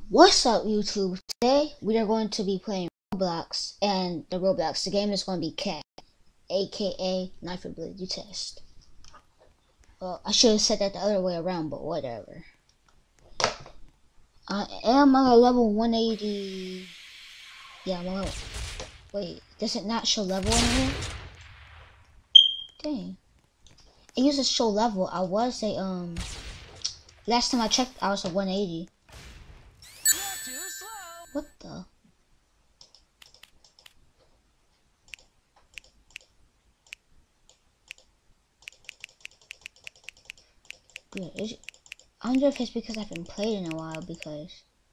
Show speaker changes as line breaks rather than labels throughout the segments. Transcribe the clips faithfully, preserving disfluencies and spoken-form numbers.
What's up, YouTube? Today we are going to be playing Roblox, and the Roblox the game is going to be Cat, aka Knife Ability Test. Well, I should have said that the other way around, but whatever. I am on a level one eighty. Yeah, I'm on level. Wait, does it not show level anymore? Dang. It used to show level. I was a um. Last time I checked, I was a one eighty. What the? Good. Is it, I wonder if it's because I haven't played in a while, because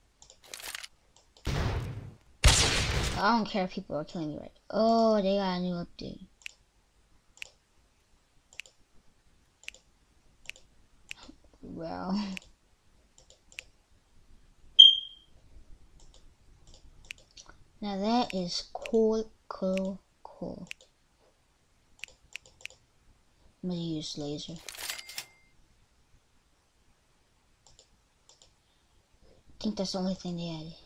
I don't care if people are killing me right. Oh, they got a new update. Well. Now that is cool, cool, cool. I'm gonna use laser. I think that's the only thing they added.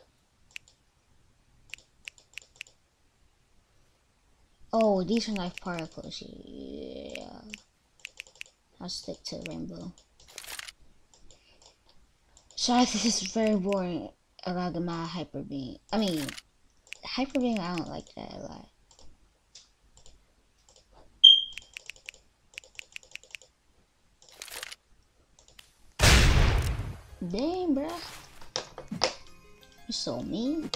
Oh, these are knife particles. Yeah. I'll stick to rainbow. Sorry if this is very boring about my hyper beam. I mean, hyper beam, I don't like that a lot. Dang, bruh. You so mean.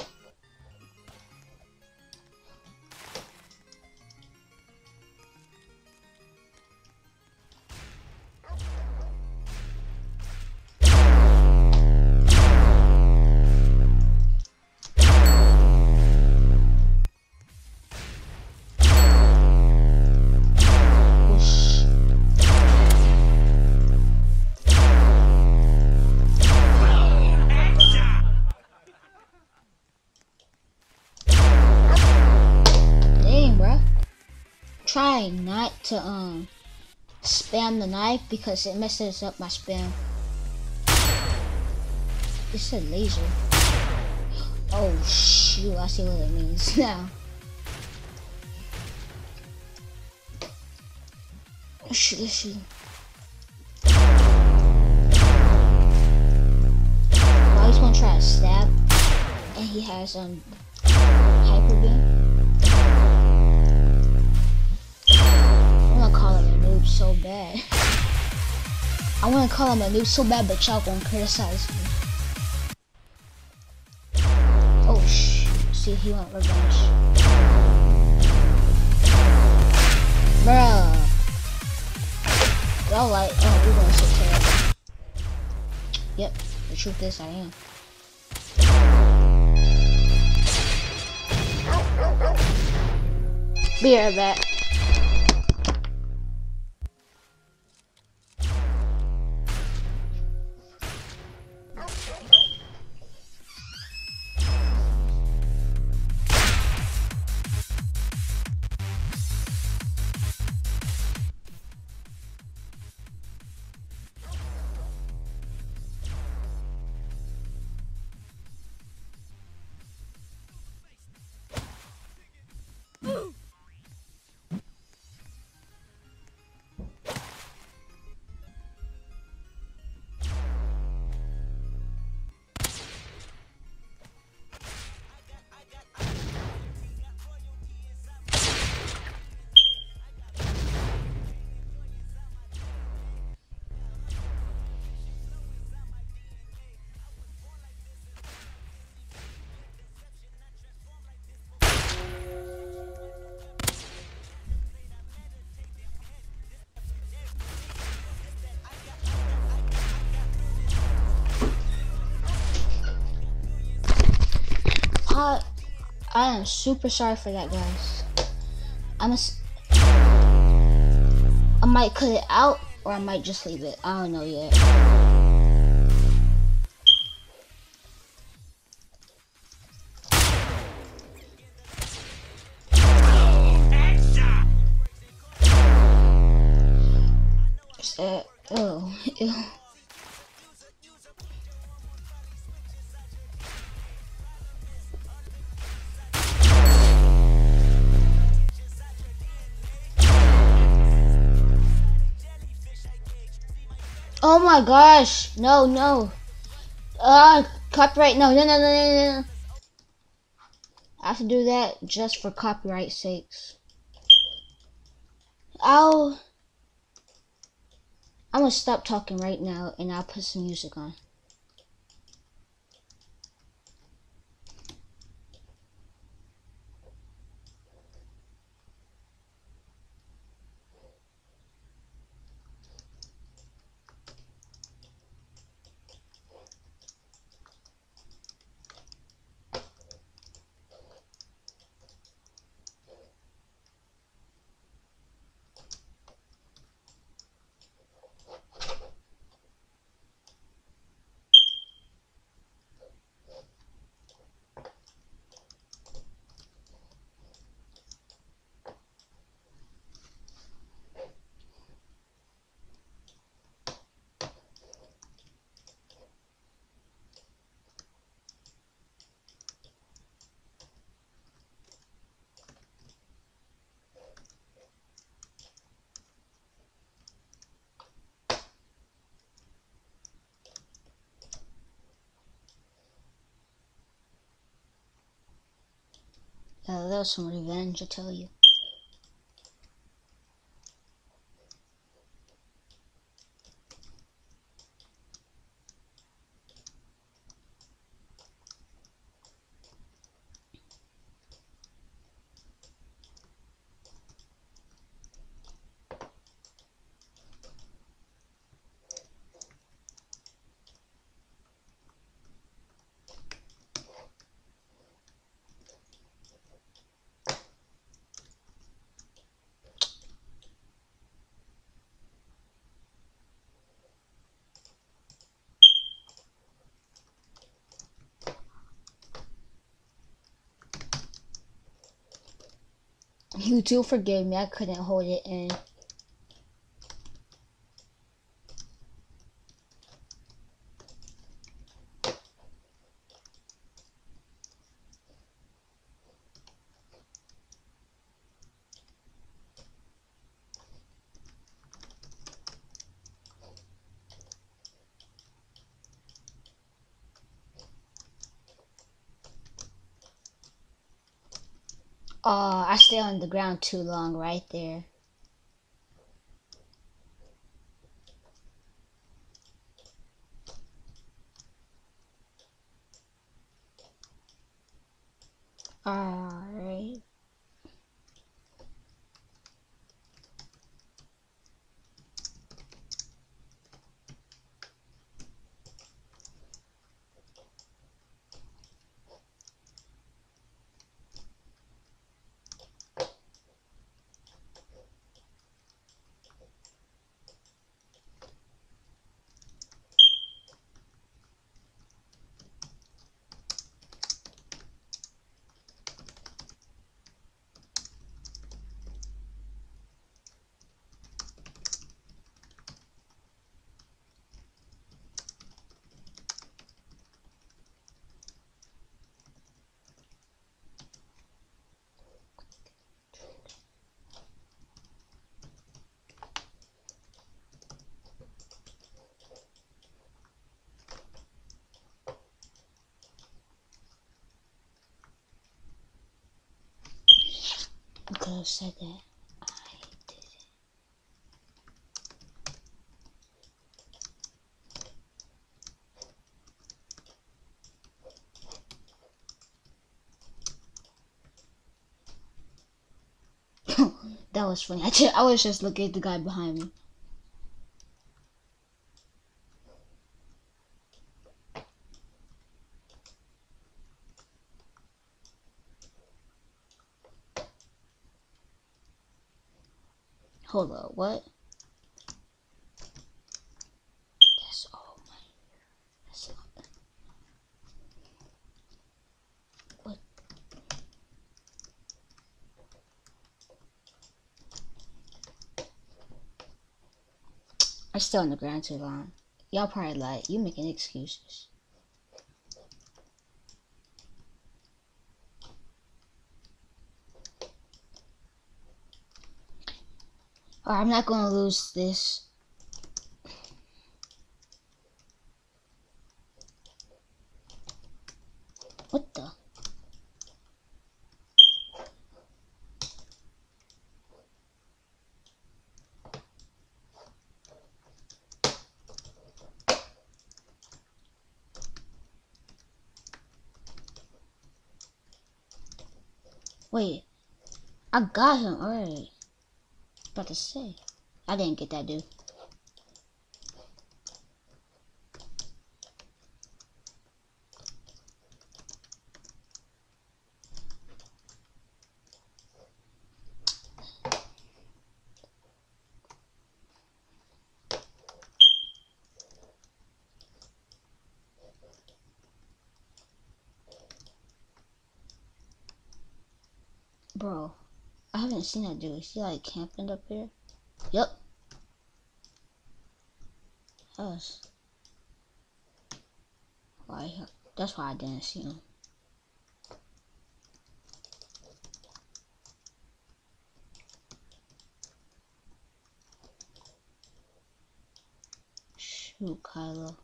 Try not to um spam the knife because it messes up my spam. It said laser. Oh shoot, I see what it means now. Let's shoot, let's shoot. I was gonna try to stab, and he has um hyper beam. So bad. I want to call him a noob so bad, but y'all gonna criticize me. Oh shh. See, he went revenge. Bruh. Y'all like, oh, we're gonna sit terrible. Yep, the truth is I am. Be right back. I, I am super sorry for that, guys. I'm a, I might cut it out, or I might just leave it. I don't know yet. Uh, oh, ew. Oh my gosh. No, no. Uh, copyright. No, no, no, no, no, no. I have to do that just for copyright sakes. I'll... I'm gonna stop talking right now and I'll put some music on. Uh, that was some revenge, I tell you. You do forgive me, I couldn't hold it in. Oh, I stay on the ground too long right there. Alright. I could have said that. I did it. That was funny. I, just, I was just looking at the guy behind me. Hold up, what? That's all my that's all. What? I still on the ground too long. Y'all probably like, you making excuses. Or I'm not gonna lose this. What the? Wait, I got him already. About to say, I didn't get that dude. Bro, I haven't seen that dude. Is he like camping up here? Yep. That's why. That's why I didn't see him. Shoot, Kylo.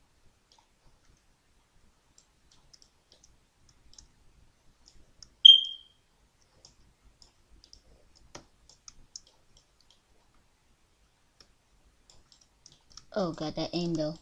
Oh, got that aim though.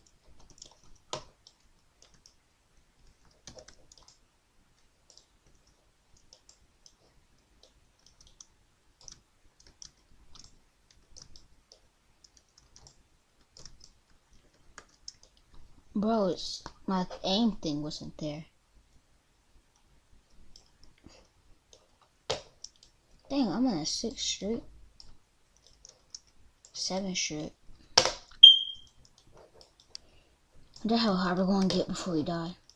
Bro, it's, my aim thing wasn't there. Dang, I'm on a sixth street. seventh street. I wonder how hard we're gonna get before we die.